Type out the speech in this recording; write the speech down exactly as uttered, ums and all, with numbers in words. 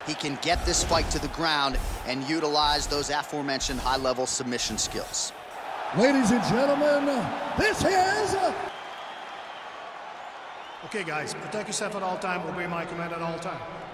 He can get this fight to the ground and utilize those aforementioned high-level submission skills. Ladies and gentlemen, this is... Okay, guys, protect yourself at all time. Obey my command at all time.